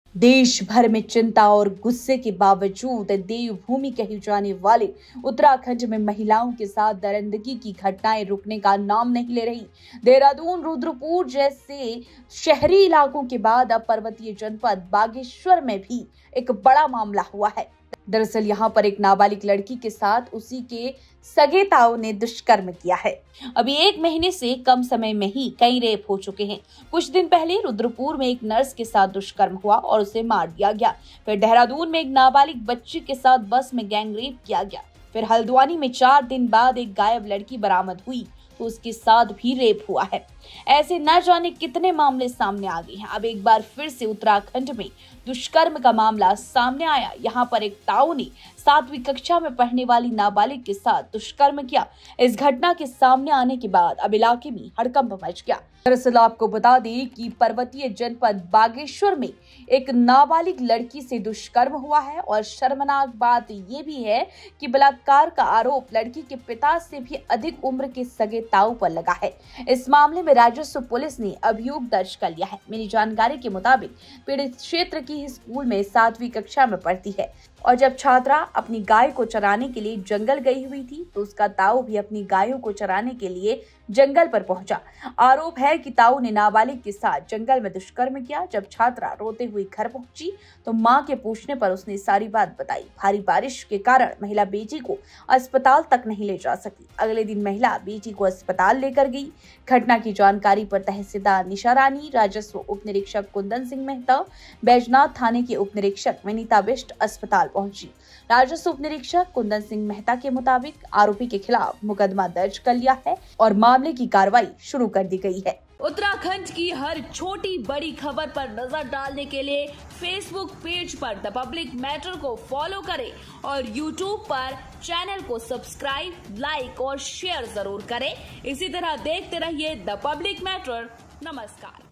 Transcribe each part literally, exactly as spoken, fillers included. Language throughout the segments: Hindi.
देश भर में चिंता और गुस्से के बावजूद देवभूमि कही जाने वाले उत्तराखंड में महिलाओं के साथ दरिंदगी की घटनाएं रुकने का नाम नहीं ले रही। देहरादून, रुद्रपुर जैसे शहरी इलाकों के बाद अब पर्वतीय जनपद बागेश्वर में भी एक बड़ा मामला हुआ है। दरअसल यहाँ पर एक नाबालिग लड़की के साथ उसी के सगे ताऊ ने दुष्कर्म किया है। अभी एक महीने से कम समय में ही कई रेप हो चुके हैं। कुछ दिन पहले रुद्रपुर में एक नर्स के साथ दुष्कर्म हुआ और उसे मार दिया गया। फिर देहरादून में एक नाबालिग बच्ची के साथ बस में गैंगरेप किया गया। फिर हल्द्वानी में चार दिन बाद एक गायब लड़की बरामद हुई तो उसके साथ भी रेप हुआ है। ऐसे न जाने कितने मामले सामने आ गए हैं। अब एक बार फिर से उत्तराखंड में दुष्कर्म का मामला सामने आया। यहाँ पर एक ताऊ ने सातवीं कक्षा में पढ़ने वाली नाबालिग के साथ दुष्कर्म किया। इस घटना के सामने आने के बाद अब इलाके में हड़कंप मच गया। दरअसल आपको बता दें कि पर्वतीय जनपद बागेश्वर में एक नाबालिग लड़की से दुष्कर्म हुआ है और शर्मनाक बात ये भी है कि बलात्कार का आरोप लड़की के पिता से भी अधिक उम्र के सगे ताऊ पर लगा है। इस मामले में राजस्व पुलिस ने अभियोग दर्ज कर लिया है। मिली जानकारी के मुताबिक पीड़ित क्षेत्र की स्कूल में सातवीं कक्षा में पढ़ती है और जब छात्रा अपनी गाय को चराने के लिए जंगल गई हुई थी तो उसका ताऊ भी अपनी गायों को चराने के लिए जंगल पर पहुंचा। आरोप है कि ताऊ ने नाबालिग के साथ जंगल में दुष्कर्म किया। जब छात्रा रोते हुई घर पहुंची तो मां के पूछने पर उसने सारी बात बताई। भारी बारिश के कारण महिला बेटी को अस्पताल तक नहीं ले जा सकी। अगले दिन महिला बेटी को अस्पताल लेकर गई। घटना की जानकारी पर तहसीलदार निशा रानी, राजस्व उप निरीक्षक कुंदन सिंह मेहता, बैजनाथ थाने के उप निरीक्षक विनीता बिष्ट अस्पताल पहुंची। राजस्व उप निरीक्षक कुंदन सिंह मेहता के मुताबिक आरोपी के खिलाफ मुकदमा दर्ज कर लिया है और मामले की कार्रवाई शुरू कर दी गई है। उत्तराखंड की हर छोटी बड़ी खबर पर नजर डालने के लिए फेसबुक पेज पर द पब्लिक मैटर को फॉलो करें और यूट्यूब पर चैनल को सब्सक्राइब, लाइक और शेयर जरूर करें। इसी तरह देखते रहिए द पब्लिक मैटर। नमस्कार।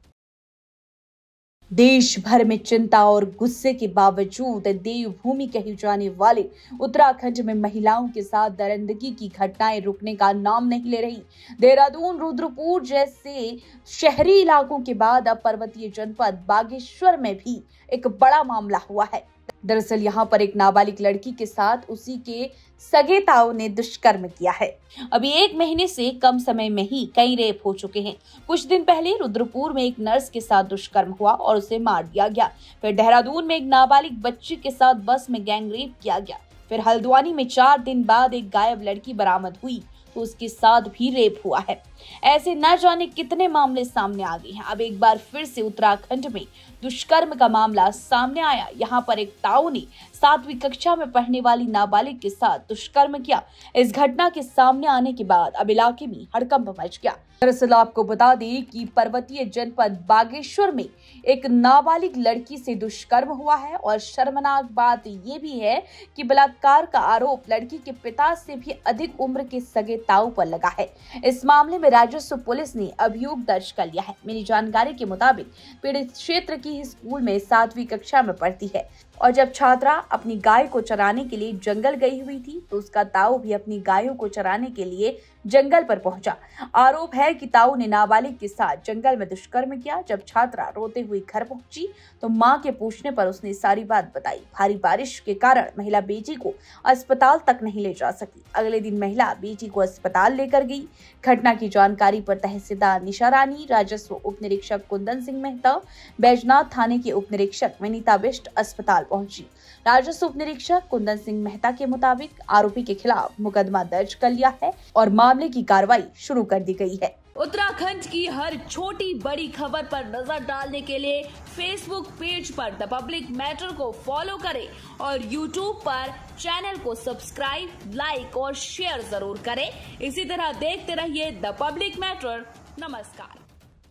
देश भर में चिंता और गुस्से के बावजूद देवभूमि कही जाने वाले उत्तराखंड में महिलाओं के साथ दरिंदगी की घटनाएं रुकने का नाम नहीं ले रही। देहरादून, रुद्रपुर जैसे शहरी इलाकों के बाद अब पर्वतीय जनपद बागेश्वर में भी एक बड़ा मामला हुआ है। दरअसल यहाँ पर एक नाबालिग लड़की के साथ उसी के सगे ताऊ ने दुष्कर्म किया है। अभी एक महीने से कम समय में ही कई रेप हो चुके हैं। कुछ दिन पहले रुद्रपुर में एक नर्स के साथ दुष्कर्म हुआ और उसे मार दिया गया। फिर देहरादून में एक नाबालिग बच्ची के साथ बस में गैंगरेप किया गया। फिर हल्द्वानी में चार दिन बाद एक गायब लड़की बरामद हुई तो उसके साथ भी रेप हुआ है। ऐसे न जाने कितने मामले सामने आ गए हैं। अब एक बार फिर से उत्तराखंड में दुष्कर्म का मामला सामने आया। यहाँ पर एक ताऊ ने सातवीं कक्षा में पढ़ने वाली नाबालिग के साथ दुष्कर्म किया। इस घटना के सामने आने के बाद अब इलाके में हड़कंप मच गया। दरअसल आपको बता दें कि पर्वतीय जनपद बागेश्वर में एक नाबालिग लड़की से दुष्कर्म हुआ है और शर्मनाक बात ये भी है कि बलात्कार का आरोप लड़की के पिता से भी अधिक उम्र के सगे ताऊ पर लगा है। इस मामले में राजस्व पुलिस ने अभियोग दर्ज कर लिया है। मिली जानकारी के मुताबिक पीड़ित क्षेत्र की स्कूल में सातवीं कक्षा में पढ़ती है और जब छात्रा अपनी गाय को चराने के लिए जंगल गई हुई थी तो उसका ताऊ भी अपनी गायों को चराने के लिए जंगल पर पहुंचा। आरोप है कि ताऊ ने नाबालिग के साथ जंगल में दुष्कर्म किया। जब छात्रा रोते हुई घर पहुंची तो मां के पूछने पर उसने सारी बात बताई। भारी बारिश के कारण महिला बेटी को अस्पताल तक नहीं ले जा सकी। अगले दिन महिला बेटी को अस्पताल लेकर गई। घटना की जानकारी पर तहसीलदार निशा रानी, राजस्व उप निरीक्षक कुंदन सिंह मेहता, बैजनाथ थाने के उप निरीक्षक विनीता बिष्ट अस्पताल पहुंची। राजस्व उप निरीक्षक कुंदन सिंह मेहता के मुताबिक आरोपी के खिलाफ मुकदमा दर्ज कर लिया है और मामले की कार्रवाई शुरू कर दी गई है। उत्तराखंड की हर छोटी बड़ी खबर पर नजर डालने के लिए फेसबुक पेज पर द पब्लिक मैटर को फॉलो करें और यूट्यूब पर चैनल को सब्सक्राइब, लाइक और शेयर जरूर करें। इसी तरह देखते रहिए द पब्लिक मैटर। नमस्कार।